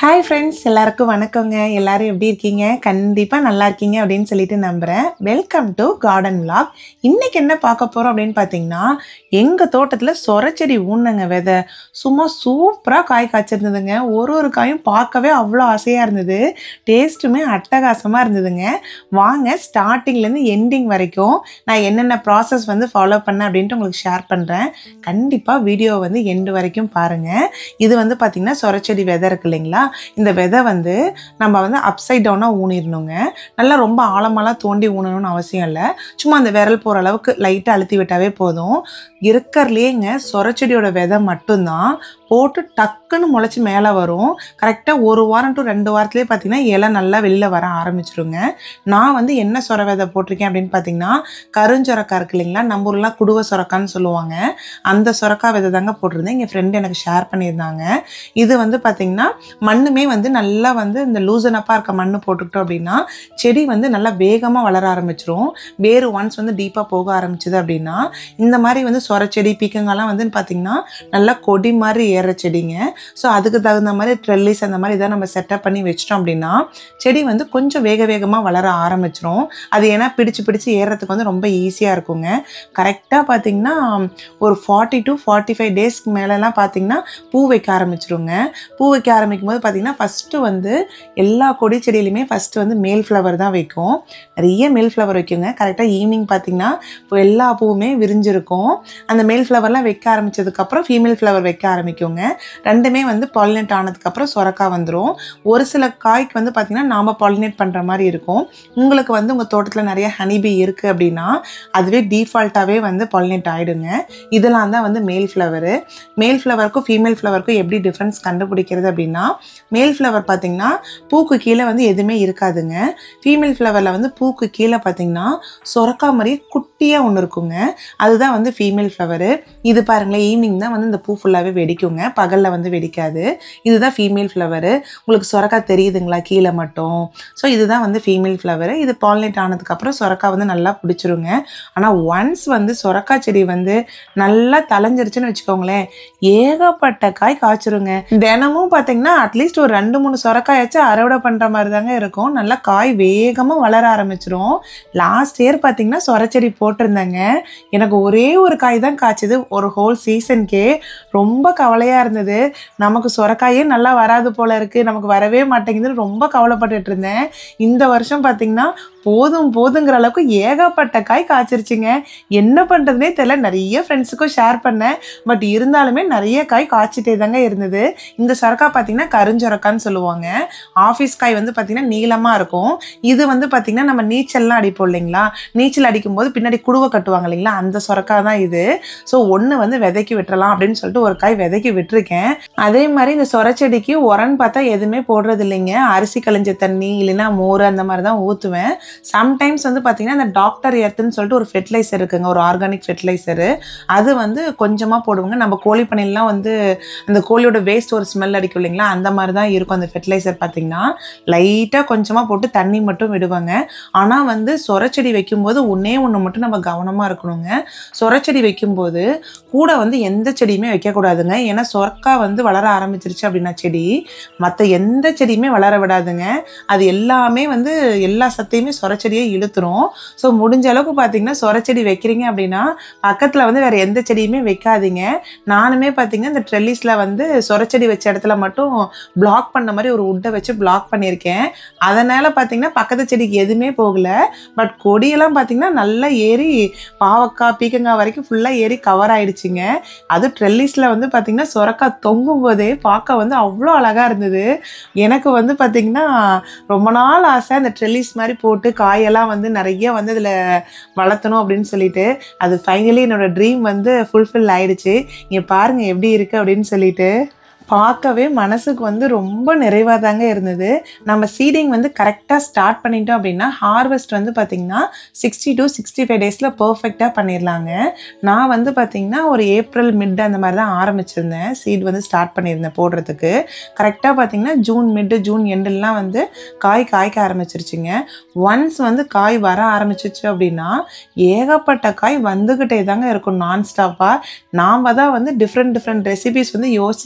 Hi friends, எல்லாருக்கும் வணக்கங்க. எல்லாரும் எப்படி இருக்கீங்க? கண்டிப்பாக நல்லா இருக்கீங்க அப்படின்னு சொல்லிட்டு நம்புகிறேன். Welcome to garden vlog. இன்றைக்கி என்ன பார்க்க போகிறோம் அப்படின்னு பார்த்தீங்கன்னா, எங்கள் தோட்டத்தில் சொரச்செடி ஊன்னங்க விதை சும்மா சூப்பராக காய் காய்ச்சிருந்ததுங்க. ஒரு காயும் பார்க்கவே அவ்வளோ ஆசையாக இருந்தது. டேஸ்ட்டுமே அட்டகாசமாக இருந்ததுங்க. வாங்க ஸ்டார்டிங்லேருந்து எண்டிங் வரைக்கும் நான் என்னென்ன ப்ராசஸ் ஃபாலோ பண்ணேன் அப்படின்ட்டு உங்களுக்கு ஷேர் பண்ணுறேன். கண்டிப்பாக வீடியோ எண்டு வரைக்கும் பாருங்கள். இது பார்த்திங்கன்னா சொரச்செடி விதை இருக்கு இல்லைங்களா, இந்த விதை நம்ம அப்சைட் டவுனாக ஊனிடணுங்க. நல்லா ரொம்ப ஆழமாலாம் தோண்டி ஊனணும்னு அவசியம் இல்லை. சும்மா அந்த விரல் போகிற அளவுக்கு லைட்டாக அழுத்தி விட்டாவே போதும். இருக்கிறதுலேங்க சொரச்செடியோட விதை மட்டும்தான் போட்டு டக்குன்னு முளைச்சி மேலே வரும். கரெக்டாக 1 வாரம் டு 2 வாரத்துலேயே பார்த்திங்கன்னா இலை நல்லா வெளியில் வர ஆரம்பிச்சிருங்க. நான் என்ன சொர விதை போட்டிருக்கேன் அப்படின்னு பார்த்தீங்கன்னா, கருஞ்சொரக்காய் இருக்கு இல்லைங்களா, நம்ம ஊர்லாம் குடுவை சொரக்கான்னு சொல்லுவாங்க. அந்த சொரக்காய் விதை தாங்க போட்டிருந்தேன். எங்கள் ஃப்ரெண்டு எனக்கு ஷேர் பண்ணியிருந்தாங்க. இது பார்த்திங்கன்னா மண்ணுமே நல்லா இந்த லூசனப்பாக இருக்க மண் போட்டுக்கிட்டோம் அப்படின்னா செடி நல்லா வேகமாக வளர ஆரம்பிச்சிரும். வேறு ஒன்ஸ் டீப்பாக போக ஆரம்பிச்சிது அப்படின்னா இந்த மாதிரி சொரச்செடி பீக்கங்கெல்லாம் பார்த்திங்கன்னா நல்லா கொடி மாதிரி ஏற செடிங்க. ஸோ அதுக்கு தகுந்த மாதிரி ட்ரெல்லிஸ் அந்த மாதிரி இதை நம்ம செட்டப் பண்ணி வச்சிட்டோம் அப்படின்னா செடி கொஞ்சம் வேகமாக வளர ஆரம்பிச்சிரும். அது ஏன்னா பிடிச்சு ஏறுறதுக்கு ரொம்ப ஈஸியாக இருக்குங்க. கரெக்டாக பார்த்திங்கன்னா ஒரு 40 to 45 டேஸ்க்கு மேலெலாம் பார்த்திங்கன்னா பூ வைக்க ஆரம்பிச்சிருங்க. பூ வைக்க ஆரம்பிக்கும் போது பார்த்திங்கன்னா ஃபஸ்ட்டு எல்லா கொடி செடியிலையுமே ஃபஸ்ட்டு மேல் ஃப்ளவர் தான் வைக்கும். நிறைய மேல் ஃப்ளவர் வைக்குங்க. கரெக்டாக ஈவினிங் பார்த்திங்கன்னா இப்போ எல்லா பூவுமே விரிஞ்சிருக்கும். அந்த மேல் ஃப்ளவர்லாம் வைக்க ஆரம்பித்ததுக்கப்புறம் ஃபீமேல் ஃப்ளவர் வைக்க ஆரம்பிக்குங்க. ரெண்டுமே பாலினேட் ஆனதுக்கப்புறம் சொரக்காய் வந்துடும். ஒரு சில காய்க்கு பார்த்திங்கன்னா நாம் பாலினேட் பண்ணுற மாதிரி இருக்கும். உங்களுக்கு உங்கள் தோட்டத்தில் நிறைய ஹனிபி இருக்குது அப்படின்னா அதுவே டீஃபால்ட்டாகவே பாலினேட் ஆகிடுங்க. இதெல்லாம் தான் மேல் ஃப்ளவரு. மேல் ஃப்ளவருக்கும் ஃபீமேல் ஃப்ளவருக்கும் எப்படி டிஃப்ரென்ஸ் கண்டுபிடிக்கிறது அப்படின்னா, மேல் ஃப்ளவர் பார்த்திங்கன்னா பூக்கு கீழே எதுவுமே இருக்காதுங்க. ஃபீமேல் ஃப்ளவரில் பூக்கு கீழே பார்த்திங்கன்னா சொரக்காய் மாதிரி குட்டியாக ஒன்று இருக்குங்க. அதுதான் ஃபீமேல் ஃப்ளவரு. இது பாருங்களேன், ஈவினிங் தான் இந்த பூ ஃபுல்லாகவே வெடிக்குங்க, பகலில் வெடிக்காது. இதுதான் ஃபீமேல் ஃப்ளவரு. உங்களுக்கு சொரக்காய் தெரியுதுங்களா கீழே மட்டும்? ஸோ இதுதான் ஃபீமேல் ஃப்ளவரு. இது பாலினேட் ஆனதுக்கப்புறம் சொரக்காய் நல்லா பிடிச்சிருங்க. ஆனால் ஒன்ஸ் சொரக்காய் செடி நல்லா தலைஞ்சிருச்சுன்னு வச்சுக்கோங்களேன், ஏகப்பட்ட காய் காய்ச்சிருங்க. தினமும் பார்த்தீங்கன்னா அட்லீஸ்ட் ஒரு 2-3 சொரக்காயாச்சும் அறுவடை பண்ணுற மாதிரி தாங்க இருக்கும். நல்லா காய் வேகமாக வளர ஆரம்பிச்சிரும். லாஸ்ட் இயர் பார்த்தீங்கன்னா சொரச்செடி போட்டிருந்தேங்க. எனக்கு ஒரே ஒரு காய் தான் காய்ச்சிது ஒரு ஹோல் சீசனுக்கே. ரொம்ப கவலையாக இருந்தது. நமக்கு சொரக்காயே நல்லா வராது போல இருக்குது, நமக்கு வரவே மாட்டேங்குதுன்னு ரொம்ப கவலைப்பட்டுட்டு இருந்தேன். இந்த வருஷம் பார்த்திங்கன்னா போதுங்கிற அளவுக்கு ஏகப்பட்ட காய் காய்ச்சிருச்சுங்க. என்ன பண்ணுறதுனே தெரியல. நிறைய ஃப்ரெண்ட்ஸுக்கும் ஷேர் பண்ணேன். பட் இருந்தாலுமே நிறைய காய் காய்ச்சிட்டே தாங்க இருந்தது. இந்த சொரக்காய் பார்த்திங்கன்னா கருஞ்சொரக்கான்னு சொல்லுவாங்க. ஆஃபீஸ் காய் பார்த்திங்கன்னா நீளமாக இருக்கும். இது பார்த்திங்கன்னா நம்ம நீச்சல்லாம் அடிப்போம் இல்லைங்களா, நீச்சல் அடிக்கும்போது பின்னாடி குடுவை கட்டுவாங்க இல்லைங்களா, அந்த சொரக்காய் தான் இது. ஸோ ஒன்று விதைக்கி விட்டுறலாம் அப்படின்னு சொல்லிட்டு ஒரு காய் விதைக்கி விட்டுருக்கேன். அதே மாதிரி இந்த சொரச்செடிக்கு உரன்னு பார்த்தா எதுவுமே போடுறது இல்லைங்க. அரிசி கழிஞ்ச தண்ணி இல்லைன்னா மோர் அந்த மாதிரி தான் ஊற்றுவேன். சம்டைம்ஸ் பார்த்திங்கன்னா இந்த டாக்டர் எர்த்துன்னு சொல்லிட்டு ஒரு ஃபெர்டிலைசர் இருக்குங்க, ஒரு ஆர்கானிக் ஃபெர்டிலைசரு. அது கொஞ்சமாக போடுவாங்க. நம்ம கோழி பண்ணையிலாம் அந்த கோழியோட வேஸ்ட் ஒரு ஸ்மெல் அடிக்கும் இல்லைங்களா, அந்த மாதிரி தான் இருக்கும் அந்த ஃபெர்டிலைசர். பார்த்திங்கன்னா லைட்டாக கொஞ்சமாக போட்டு தண்ணி மட்டும் விடுவாங்க. ஆனால் சொரச்செடி வைக்கும்போது ஒன்று மட்டும் நம்ம கவனமாக இருக்கணுங்க. சொரச்செடி வைக்கும்போது கூட எந்த செடியுமே வைக்கக்கூடாதுங்க. ஏன்னா சொரக்காய் வளர ஆரம்பிச்சிருச்சு அப்படின்னா செடி மற்ற எந்த செடியுமே வளர விடாதுங்க. அது எல்லாமே எல்லா சத்தையுமே சொரச்செடியை இழுத்துரும். ஸோ முடிஞ்ச அளவுக்கு பார்த்திங்கன்னா சொரச்செடி வைக்கிறீங்க அப்படின்னா பக்கத்தில் வேறு எந்த செடியுமே வைக்காதீங்க. நானுமே பார்த்திங்கன்னா இந்த ட்ரெல்லிஸில் சொரச்செடி வச்ச இடத்துல மட்டும் பிளாக் பண்ண மாதிரி ஒரு உட்டை வச்சு பிளாக் பண்ணியிருக்கேன். அதனால் பார்த்திங்கன்னா பக்கத்து செடிக்கு எதுவுமே போகலை. பட் கொடியெல்லாம் பார்த்திங்கன்னா நல்லா ஏறி பாவக்காய் பீக்கங்காய் வரைக்கும் ஃபுல்லாக ஏறி கவர் ஆகிடுச்சிங்க. அது ட்ரெல்லிஸில் பார்த்திங்கன்னா சொரக்காய் தொங்கும் போதே பார்க்க அவ்வளோ அழகாக இருந்தது. எனக்கு பார்த்திங்கன்னா ரொம்ப நாள் ஆசை அந்த ட்ரெல்லிஸ் மாதிரி போட்டு காயெல்லாம் நிறைய இதில் வளர்த்தணும் அப்படின்னு சொல்லிட்டு. அது ஃபைனலி என்னோடய ட்ரீம் ஃபுல்ஃபில் ஆகிடுச்சு. இங்கே பாருங்கள் எப்படி இருக்குது அப்படின்னு சொல்லிட்டு. பார்க்கவே மனசுக்கு ரொம்ப நிறைவாக தாங்க இருந்தது. நம்ம சீடிங் கரெக்டாக ஸ்டார்ட் பண்ணிட்டோம் அப்படின்னா ஹார்வெஸ்ட் பார்த்திங்கன்னா 60 to 65 டேஸில் பர்ஃபெக்டாக பண்ணிடலாங்க. நான் பார்த்திங்கன்னா ஒரு ஏப்ரல் மிட் அந்த மாதிரி தான் ஆரம்பிச்சிருந்தேன். சீட் ஸ்டார்ட் பண்ணியிருந்தேன் போடுறதுக்கு. கரெக்டாக பார்த்திங்கன்னா ஜூன் மிட்டு ஜூன் எண்டெல்லாம் காய் காய்க்க ஆரம்பிச்சிருச்சுங்க. ஒன்ஸ் காய் வர ஆரம்பிச்சிச்சு அப்படின்னா ஏகப்பட்ட காய் வந்துக்கிட்டே தாங்க இருக்கும் நான் ஸ்டாப்பாக. நாம் தான் டிஃப்ரெண்ட் ரெசிபீஸ் யோசிச்சிட்டே இருக்கணும்.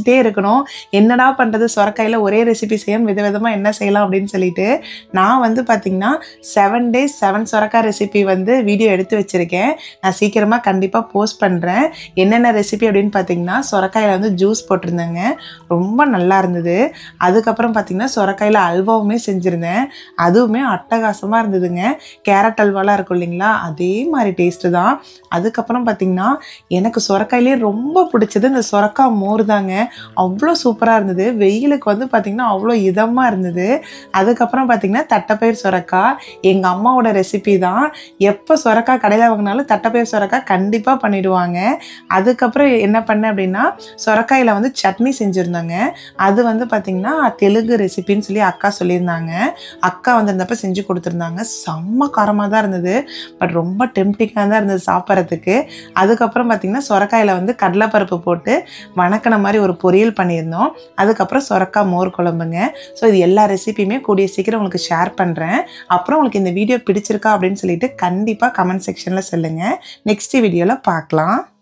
யோசிக்கணும், என்னடா பண்ணுறது சொரக்காயில் ஒரே ரெசிபி செய்யணும், விதவிதமாக என்ன செய்யலாம் அப்படின்னு சொல்லிட்டு நான் வந்து பார்த்திங்கன்னா 7 days 7 சொரக்காய் ரெசிபி வந்து வீடியோ எடுத்து வச்சுருக்கேன். நான் சீக்கிரமாக கண்டிப்பாக போஸ்ட் பண்ணுறேன். என்னென்ன ரெசிபி அப்படின்னு பார்த்திங்கன்னா சொரக்காயில் வந்து ஜூஸ் போட்டிருந்தேங்க, ரொம்ப நல்லா இருந்தது. அதுக்கப்புறம் பார்த்திங்கன்னா சொரக்காயில் அல்வாவுமே செஞ்சுருந்தேன், அதுவுமே அட்டகாசமாக இருந்ததுங்க. கேரட் அல்வாலாம் இருக்கும் இல்லைங்களா, அதே மாதிரி டேஸ்ட்டு தான். அதுக்கப்புறம் பார்த்திங்கன்னா எனக்கு சொரக்காயிலே ரொம்ப பிடிச்சது இந்த சொரக்காய் மோர் தாங்க. அவ்வளோ சூப்பராக இருந்தது. வெயிலுக்கு வந்து பார்த்திங்கன்னா அவ்வளோ இதமாக இருந்தது. அதுக்கப்புறம் பார்த்திங்கன்னா தட்டைப்பயிர் சொரக்காய் எங்கள் அம்மாவோட ரெசிபி தான். எப்போ சொரக்காய் கடையில் வாங்கினாலும் தட்டைப்பயிர் சொரக்காய் கண்டிப்பாக பண்ணிவிடுவாங்க. அதுக்கப்புறம் என்ன பண்ணேன் அப்படின்னா சொரக்காயில் வந்து சட்னி செஞ்சுருந்தாங்க. அது வந்து பார்த்திங்கன்னா தெலுங்கு ரெசிபின்னு சொல்லி அக்கா சொல்லியிருந்தாங்க. அக்கா வந்திருந்தப்போ செஞ்சு கொடுத்துருந்தாங்க. செம்ம காரமாக தான் இருந்தது, பட் ரொம்ப டெம்டிங்காக தான் இருந்தது சாப்பிட்றதுக்கு. அதுக்கப்புறம் பார்த்திங்கன்னா சொரக்காயில் வந்து கடலைப்பருப்பு போட்டு வணக்கின மாதிரி ஒரு பொரியல் பண்ணியிருந்தோம். அதுக்கப்புறம் சொரக்காய் மோர் குழம்புங்க. ஸோ இது எல்லா ரெசிபியுமே கூடிய சீக்கிரம் உங்களுக்கு ஷேர் பண்ணுறேன். அப்புறம் உங்களுக்கு இந்த வீடியோ பிடிச்சிருக்கா அப்படின்னு சொல்லிட்டு கண்டிப்பாக கமெண்ட் செக்ஷனில் சொல்லுங்கள். நெக்ஸ்ட் வீடியோவில் பார்க்கலாம்.